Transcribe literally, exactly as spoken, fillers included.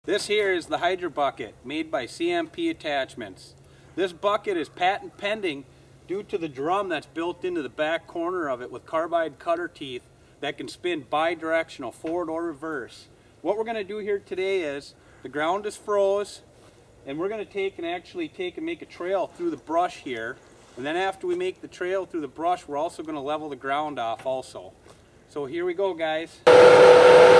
This here is the Hydra bucket made by C M P attachments. This bucket is patent pending due to the drum that's built into the back corner of it with carbide cutter teeth that can spin bi-directional, forward or reverse. What we're going to do here today is the ground is froze, and we're going to take and actually take and make a trail through the brush here. And then after we make the trail through the brush, we're also going to level the ground off also. So here we go, guys.